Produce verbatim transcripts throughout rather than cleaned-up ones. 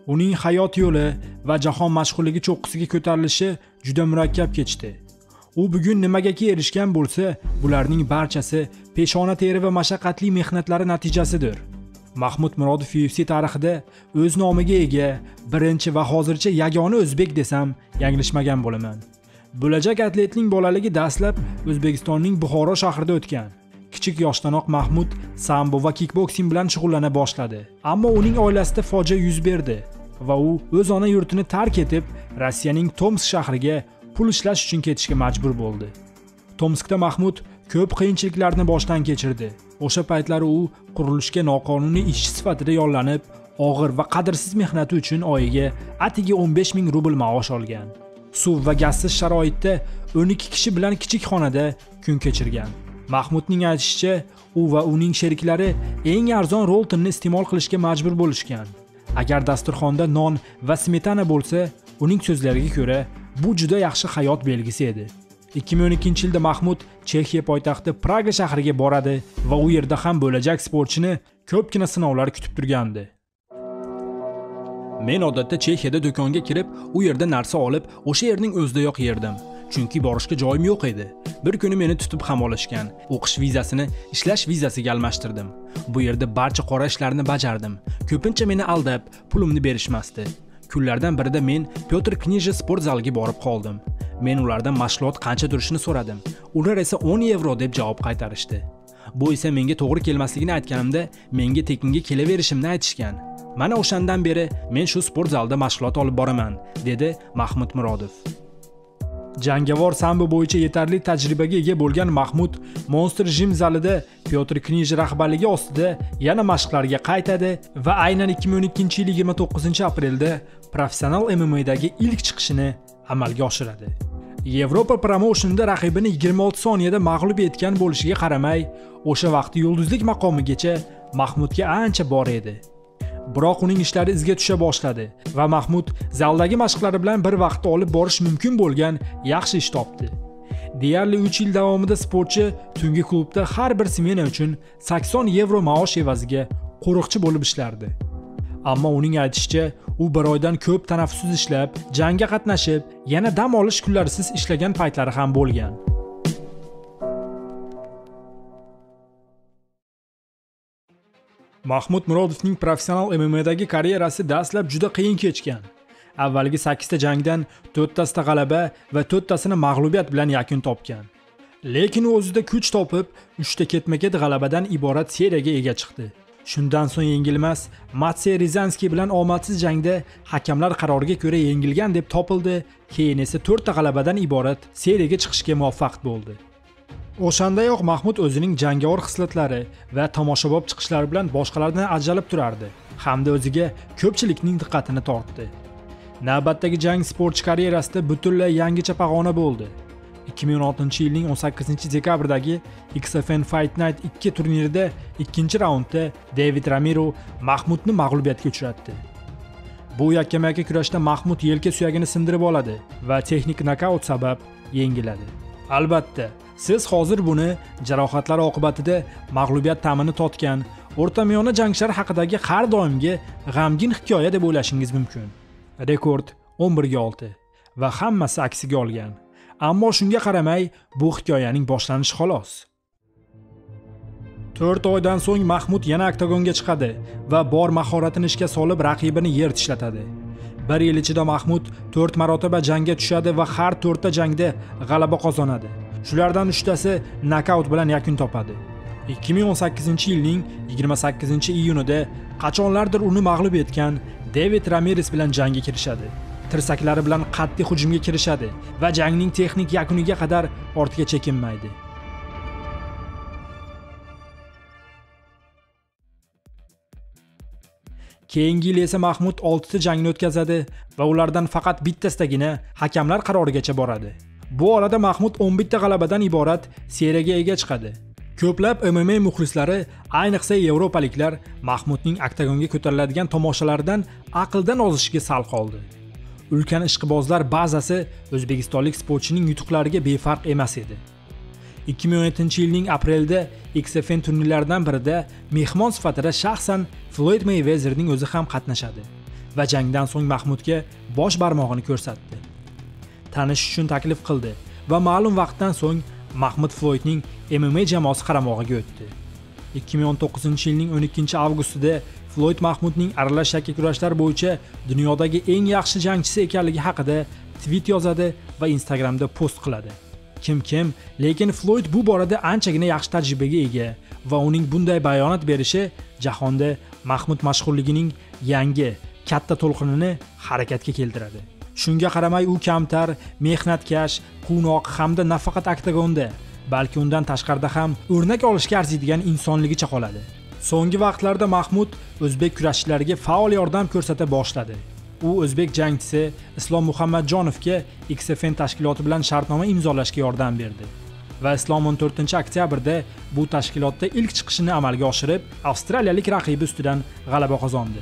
Uning hayot yo'li va jahon mashhurligi cho'qqisiga ko'tarilishi juda murakkab kechdi. U bugun nimagaki erishgan bo'lsa, bularning barchasi peshona teri va mashaqqatli mehnatlari natijasidir. Mahmud Murodov U F C tarixida o'z nomiga ega birinchi va hozircha yagona o'zbek desam, yanglishmagan bo'laman. Bo'lajak atletning bolaligi dastlab O'zbekistonning Buxoro shahrida o'tgan. Kichik yoshdanoq Mahmud sambo va kickboksing bilan shug'ullana boshladi. Ammo uning oilasida fojia yuz berdi va u o'z ona yurtini tark etib, Rossiyaning Tomsk shahriga pul ishlash uchun ketishga majbur bo'ldi. Tomskda Mahmud ko'p qiyinchiliklarni boshdan kechirdi. O'sha paytlar u qurilishga noqonuniy ishchi sifatida yollanib, og'ir va qadrsiz mehnati uchun oyiga atigi o'n besh ming rubl maosh olgan. Suv va gazsiz sharoitda o'n ikki kishi bilan kichik xonada kun kechirgan. Mahmudning aytishicha, u va uning sheriklari eng arzon roltinni iste'mol qilishga majbur bo'lishgan. Agar dasturxonda non va smetana bo'lsa, uning so'zlariga ko'ra, bu juda yaxshi hayot belgisi edi. ikki ming o'n ikkinchi yilda Mahmud Chexiya poytaxti Praga shahriga boradi va u yerda ham bo'lajak sportchini ko'pgina sinovlar kutib turgandi. Men odatda Chexiyada do'konga kirib, u yerda narsa olib, o'sha yerning o'zidayoq yerdim. Chunki borishga joyim yo'q edi. Bir kuni meni tutib ham olishgan. O'qish vizasini ishlash vizasiga almashtirdim. Bu yerda barcha qora ishlarni bajardim. Ko'pincha meni aldab, pulimni berishmasdi. Kunlardan birida men Pyotr Knije sport zaliga borib qoldim. Men ulardan mashg'ulot qancha turishini so'radim. Ular esa o'n yevro deb javob qaytarishdi. Bu esa menga to'g'ri kelmasligini aytganimda, menga tekinga kelaverishimni aytishgan. Mana o'shandan beri men shu sport zalida mashg'ulot olib boraman, dedi Mahmud Murodov. Jangovar sambo bo'yicha yetarli tajribaga ega bo'lgan Mahmud Monster Gym zalida Pyotr Knije rahbarligi ostida yana mashqlarga qaytadi va aynan ikki ming o'n ikkinchi yil yigirma to'qqizinchi aprelda professional M M A'dagi ilk chiqishini amalga oshiradi. Yevropa promotionida raqibini yigirma olti soniyada mag'lub etgan bo'lishiga qaramay, o'sha vaqt yulduzlik maqomigacha Mahmudga ancha bor edi. Biroq uning ishlari izga tusha boshladi va Mahmud zaldagi mashqlari bilan bir vaqtda olib borish mumkin bo'lgan yaxshi ish topdi. Deyarli uch yil davomida sportchi tungi klubda har bir smena uchun sakson yevro maosh evaziga qo'riqchi bo'lib ishlardi. Ammo uning aytishicha, u bir oydan ko'p tanaffussiz ishlab, jangga qatnashib, yana dam olish kunlarisiz ishlagan paytlari ham bo'lgan. Mahmud Murodovning professional M M A'dagi karyerasi dastlab juda qiyin kechgan. Avvalgi sakkiz ta jangdan to'rt tasida g'alaba va to'rt tasini mag'lubiyat bilan yakun topgan. Lekin u o'zida kuch topib, uch ta ketma-ket g'alabadan iborat seriyaga ega chiqdi. Shundan so'ng yengilmas Matsey Rizanskiy bilan omadsiz jangda hakamlar qaroriga ko'ra yengilgan deb topildi, keyin esa to'rt ta g'alabadan iborat seriyaga chiqishga muvaffaq bo'ldi. O'shandayoq Mahmud o'zining jangovar xislatlari va tomoshabob chiqishlari bilan boshqalardan ajralib turardi, hamda o'ziga ko'pchilikning diqqatini tortdi. Navbatdagi jang sportchi karyerasida butunlay yangicha pag'ona bo'ldi. ikki ming o'n oltinchi yilning o'n sakkizinchi dekabrdagi X F N Fight Night ikki turnirida ikkinchi raundda David Ramiro Mahmudni mag'lubiyatga uchratdi. Bu yakkama-yakka kurashda Mahmud yelka suyagini sindirib oladi va texnik nokaut sabab yengiladi. Albatta, siz hozir buni jarohatlar oqibatida mag'lubiyat ta'mini totgan o'rtamiyona jangchilar haqidagi har doimgi g'amgin hikoya deb o'ylashingiz mumkin. Rekord o'n bir ga olti va hammasi aksiga olgan. Ammo shunga qaramay, bu hikoyaning boshlanishi xolos. to'rt oydan so'ng Mahmud yana oktagonga chiqadi va bor mahoratini ishga solib raqibini yer tishlatadi. bir yil ichida Mahmud to'rt marotaba jangga tushadi va har to'rtta jangda g'alaba qozonadi. Shulardan uch tasi nokaut bilan yakun topadi. ikki ming o'n sakkizinchi yilning yigirma sakkizinchi iyunida qachonlardir uni mag'lub etgan David Ramirez bilan jangga kirishadi. Tirsaklari bilan qat'iy hujumga kirishadi va jangning texnik yakuniga qadar ortga chekinmaydi. Keyingi yil esa Mahmud olti ta jangni o'tkazadi va ulardan faqat bittasidagina hakamlar qarorigacha boradi. Bu orada Mahmud o'n bitta g'alabadan iborat seriyaga ega chiqadi. Ko'plab M M A muxlislari, ayniqsa yevropaliklar Mahmudning oktagonga ko'tariladigan tomoshalardan aqldan ozishiga sal qoldi. Ulkan ishqibozlar bazasi o'zbekistonlik sportchining yutuqlariga befarq emas edi. ikki ming o'n yettinchi yilning aprelida X F N turnirlaridan birida mehmon sifatida shaxsan Floyd Mayweatherning o'zi ham qatnashadi va jangdan so'ng Mahmudga bosh barmog'ini ko'rsatdi. Tanishish uchun taklif qildi va ma'lum vaqtdan so'ng Mahmud Floydning M M A jamoasi qaramog'iga o'tdi. ikki ming o'n to'qqizinchi yilning o'n ikkinchi avgustida Floyd Mahmudning aralash yakka kurashlar bo'yicha dunyodagi eng yaxshi jangchisi ekanligi haqida tweet yozadi va Instagramda post qiladi. Kim kim, lekin Floyd bu borada anchagina yaxshi tajribaga ega va uning bunday bayonot berishi jahonda Mahmud mashhurligining yangi katta to'lqinini harakatga keltiradi. Shunga qaramay u kamtar, mehnatkash, quvnoq hamda nafaqat oktagonda, balki undan tashqarida ham o'rnak olishga arziydigan insonligicha qoladi. So'nggi vaqtlarda Mahmud o'zbek kurashchilariga faol yordam ko'rsata boshladi. U o'zbek jangchisi Islom Muhammadjonovga X F N tashkiloti bilan shartnoma imzolashga yordam berdi va Islom o'n to'rtinchi oktyabrda bu tashkilotda ilk chiqishini amalga oshirib, avstraliyalik raqibi ustidan g'alaba qozondi.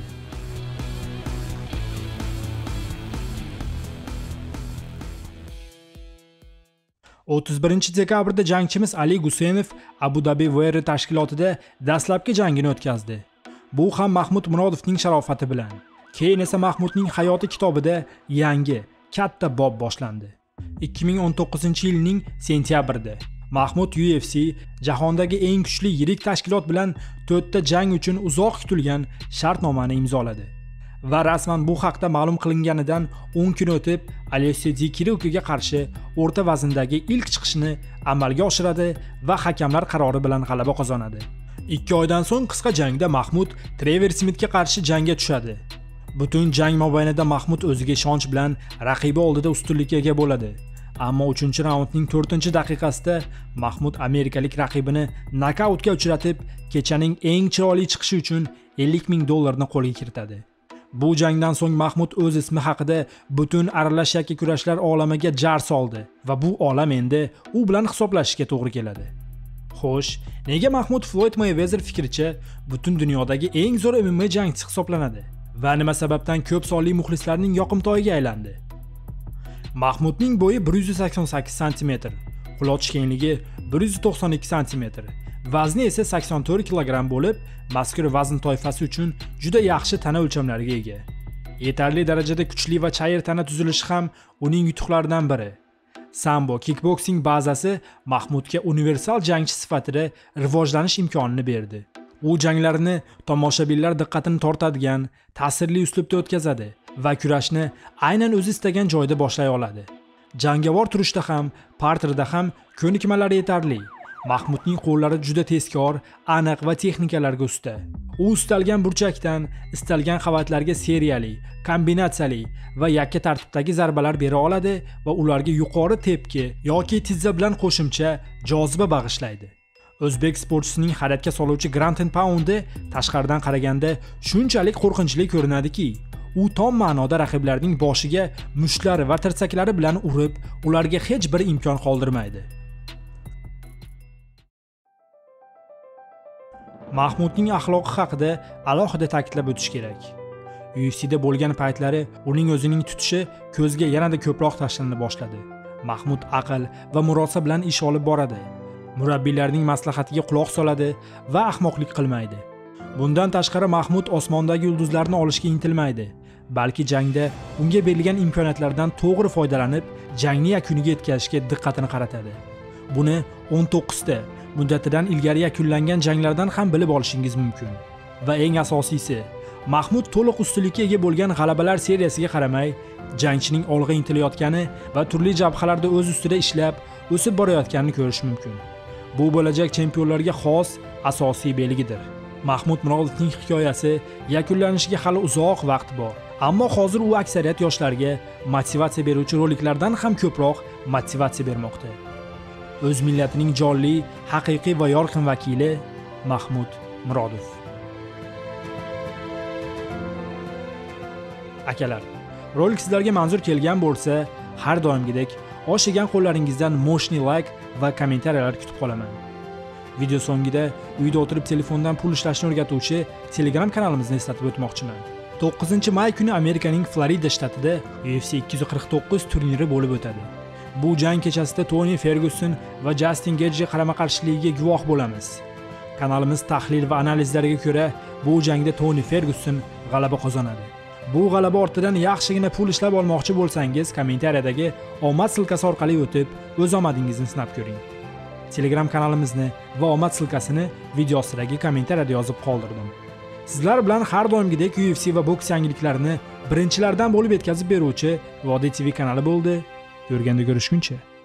o'ttiz birinchi dekabrda jangchimiz Ali Gusenov Abu Dhabi V R tashkilotida dastlabki jangini o'tkazdi. Bu ham Mahmud Murodovning sharofati bilan. Keyin esa Mahmudning hayoti kitobida yangi katta bob boshlandi. ikki ming o'n to'qqizinchi yilning sentyabrida Mahmud U F C jahondagi eng kuchli yirik tashkilot bilan to'rtta jang uchun uzoq kutilgan shartnomani imzoladi. Va rasman bu haqda ma'lum qilinganidan o'n kun o'tib Alexey Dikirukiga qarshi o'rta vazndagi ilk chiqishini amalga oshiradi va hakamlar qarori bilan g'alaba qozonadi. ikki oydan so'ng qisqa jangda Mahmud Trevor Smithga qarshi jangga tushadi. Butun jang mobaynida Mahmud o'ziga ishonch bilan raqibi oldida ustunlikka ega bo'ladi. Ammo uchinchi raundning to'rtinchi daqiqasida Mahmud amerikalik raqibini nokautga uchratib, kechaning eng chiroyli chiqishi uchun ellik ming dollarni qo'lga kiritadi. Bu jangdan so'ng Mahmud o'z ismi haqida butun aralash yakka kurashlar olamiga jar soldi va bu olam endi u bilan hisoblashishga to'g'ri keladi. Xo'sh, nega Mahmud Floyd Mayweather fikricha butun dunyodagi eng zo'r M M A jangchisi hisoblanadi va nima sababdan ko'p sonli muxlislarning yoqimtoyiga aylandi? Mahmudning bo'yi bir yuz sakson sakkiz santimetr, quloch kengligi bir yuz to'qson ikki santimetr, vazni esa sakson to'rt kilogramm bo'lib, mazkur vazn toifasi uchun juda yaxshi tana o'lchamlariga ega. Yetarli darajada kuchli va chayir tana tuzilishi ham uning yutuqlaridan biri. Sambo kickboksing bazasi Mahmudga universal jangchi sifatida rivojlanish imkonini berdi. U janglarini tomoshabinlar diqqatini tortadigan, ta'sirli uslubda o'tkazadi va kurashni aynan o'zi istagan joyda boshlay oladi. Jangovar turishda ham, parterda ham ko'nikmalari yetarli. Mahmudning qo'llari juda tezkor, aniq va texnikalarga usta. U istalgan burchakdan istalgan qavatlarga seriyali, kombinatsiyali va yakka tartibdagi zarbalar bera oladi va ularga yuqori tepki yoki tizza bilan qo'shimcha joziba bag'ishlaydi. O'zbek sportchisining harakatga soluvchi ground and pound'i tashqaridan qaraganda shunchalik qo'rqinchli ko'rinadiki, u tom ma'noda raqiblarning boshiga mushtlari va tirsaklari bilan urib, ularga hech bir imkon qoldirmaydi. Mahmudning axloqi haqida alohida ta'kidlab o'tish kerak. U F C'da bo'lgan paytlari uning o'zining tutishi ko'zga yanada ko'proq tashlana boshladi. Mahmud aql va murosa bilan ish olib boradi. Murabbiylarning maslahatiga quloq soladi va ahmoqlik qilmaydi. Bundan tashqari Mahmud osmondagi yulduzlarni olishga intilmaydi, balki jangda unga berilgan imkoniyatlardan to'g'ri foydalanib, jangni yakuniga yetkazishga diqqatini qaratadi. Buni o'n to'qqizta muddatidan ilgari yakunlangan janglardan ham bilib olishingiz mumkin. Va eng asosiysi, Mahmud to'liq ustunlikka ega bo'lgan g'alabalar seriyasiga qaramay, jangchining olg'a intilayotgani va turli jabhalarda o'z ustida ishlab, o'sib borayotganini ko'rish mumkin. Bu bo'lajak chempionlarga xos asosiy belgidir. Mahmud Murodovning hikoyasi yakunlanishiga hali uzoq vaqt bor. Ammo hozir u aksariyat yoshlarga motivatsiya beruvchi roliklardan ham ko'proq motivatsiya bermoqda. O'z millatining jonli, haqiqiy va yorqin vakili Mahmud Murodov. Akalar, rolik sizlarga manzur kelgan bo'lsa, har doimgidek oshigan qo'llaringizdan moshni like va kommentariyalar kutib qolaman. Video so'ngida uyda o'tirib telefondan pul ishlashni o'rgatuvchi Telegram kanalimizni eslatib o'tmoqchiman. to'qqizinchi may kuni Amerikaning Florida shtatida U F C ikki yuz qirq to'qqiz turniri bo'lib o'tadi. Bu jang kechasida Tony Ferguson va Justin Gage qarama-qarshiligiga guvoh bo'lamiz. Kanalimiz tahlil va analizlariga ko'ra, bu jangda Tony Ferguson g'alaba qozonadi. Bu g'alaba ortidan yaxshigina pul ishlab olmoqchi bo'lsangiz, kommentariyadagi omad silkasi orqali o'tib, o'z omadingizni sinab ko'ring. Telegram kanalimizni va omad silkasini video ostidagi kommentariyada yozib qoldirdim. Sizlar bilan har doimgidek U F C va boks yangiliklarini birinchilardan bo'lib yetkazib beruvchi Vodiy T V kanali bo'ldi. Ko'rganda ko'rishguncha.